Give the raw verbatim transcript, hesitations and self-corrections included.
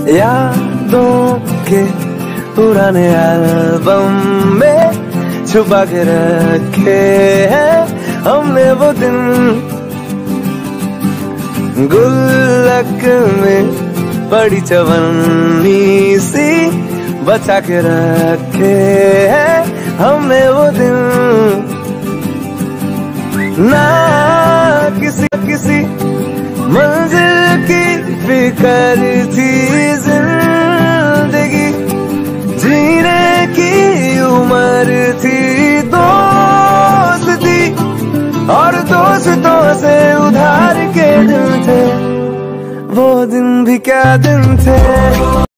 यादों के पुराने एल्बम में छुपा के रखे हैं हमने वो दिन, गुल्लक में बड़ी चवन्नी सी बचा के रखे हैं हमने वो दिन। ना किसी किसी मंजिल की फिक्र थी जिंदगी, जीने की उम्र थी, दोस्ती और दोस्तों से उधार के दिन थे, वो दिन भी क्या दिन थे।